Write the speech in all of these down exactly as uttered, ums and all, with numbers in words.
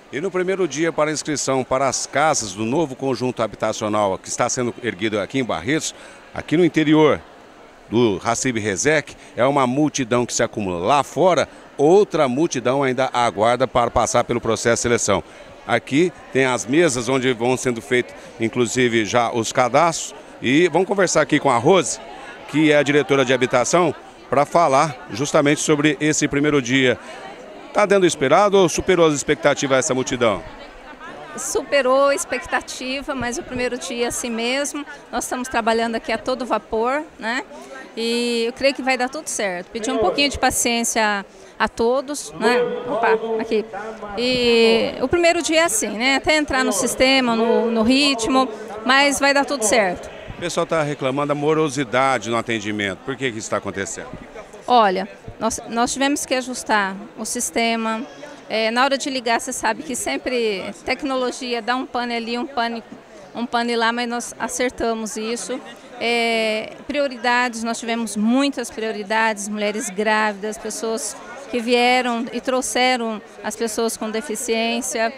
E no primeiro dia para inscrição para as casas do novo conjunto habitacional que está sendo erguido aqui em Barretos, aqui no interior do Racib Rezec, é uma multidão que se acumula. Lá fora, outra multidão ainda aguarda para passar pelo processo de seleção. Aqui tem as mesas onde vão sendo feitos, inclusive, já os cadastros. E vamos conversar aqui com a Rose, que é a diretora de habitação, para falar justamente sobre esse primeiro dia. Está dando esperado ou superou as expectativas essa multidão? Superou a expectativa, mas o primeiro dia é assim mesmo. Nós estamos trabalhando aqui a todo vapor, né? E eu creio que vai dar tudo certo. Pedir um pouquinho de paciência a todos, né? Opa, aqui. E o primeiro dia é assim, né? Até entrar no sistema, no, no ritmo, mas vai dar tudo certo. O pessoal está reclamando da morosidade no atendimento. Por que que isso está acontecendo? Olha, nós, nós tivemos que ajustar o sistema. É, na hora de ligar, você sabe que sempre tecnologia dá um pane ali, um pane, um pane lá, mas nós acertamos isso. É, prioridades, nós tivemos muitas prioridades, mulheres grávidas, pessoas que vieram e trouxeram as pessoas com deficiência.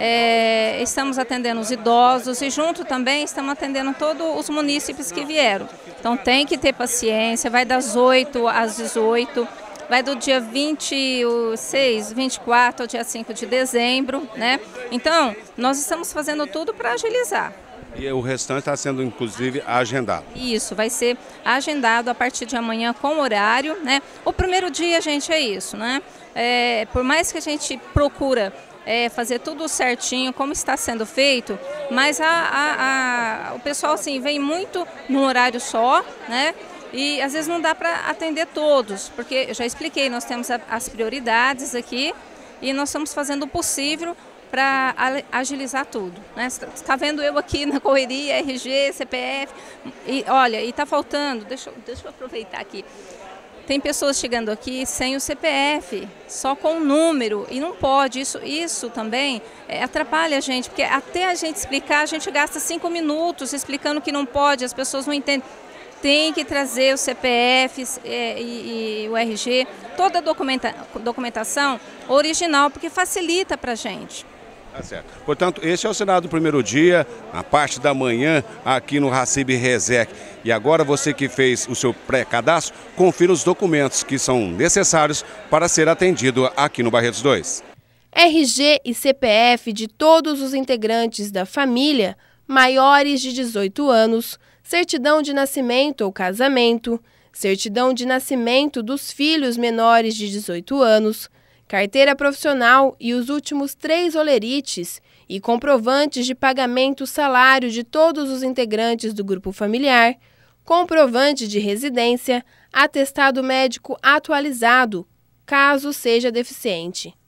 É, estamos atendendo os idosos e junto também estamos atendendo todos os munícipes que vieram. Então tem que ter paciência, vai das oito às dezoito, vai do dia vinte e seis, vinte e quatro ao dia cinco de dezembro, né? Então, nós estamos fazendo tudo para agilizar. E o restante está sendo, inclusive, agendado. Isso, vai ser agendado a partir de amanhã com horário, né? O primeiro dia, gente, é isso, né? É, por mais que a gente procura é, fazer tudo certinho, como está sendo feito, mas a, a, a, o pessoal, assim, vem muito num horário só, né? E às vezes não dá para atender todos, porque eu já expliquei, nós temos a, as prioridades aqui e nós estamos fazendo o possível para agilizar tudo, né? Você está vendo eu aqui na correria, R G, C P F, e olha, e está faltando, deixa, deixa eu aproveitar aqui, tem pessoas chegando aqui sem o C P F, só com o número, e não pode, isso, isso também é, atrapalha a gente, porque até a gente explicar, a gente gasta cinco minutos explicando que não pode, as pessoas não entendem. Tem que trazer o C P F é, e, e o R G, toda a documenta, documentação original, porque facilita para a gente. Tá certo. Portanto, esse é o cenário do primeiro dia, a parte da manhã, aqui no Racib Rezec. E agora você que fez o seu pré-cadastro, confira os documentos que são necessários para ser atendido aqui no Barretos dois. R G e C P F de todos os integrantes da família, maiores de dezoito anos, certidão de nascimento ou casamento, certidão de nascimento dos filhos menores de dezoito anos, carteira profissional e os últimos três olerites e comprovantes de pagamento salário de todos os integrantes do grupo familiar, comprovante de residência, atestado médico atualizado, caso seja deficiente.